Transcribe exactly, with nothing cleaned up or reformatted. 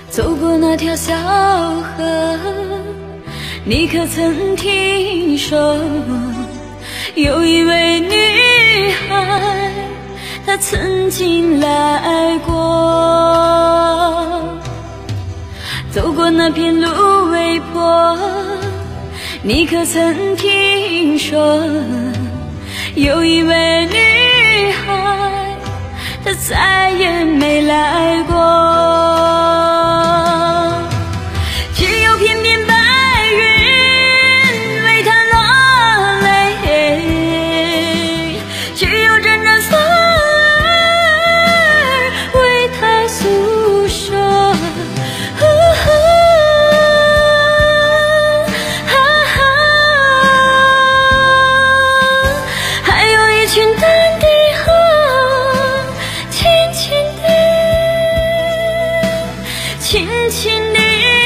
走过那条小河，你可曾听说有一位女孩，她曾经来过。走过那片芦苇坡，你可曾听说有一位女孩，她再也没来过。只有片片白云为她落泪，只有阵阵风儿为她诉说。轻轻地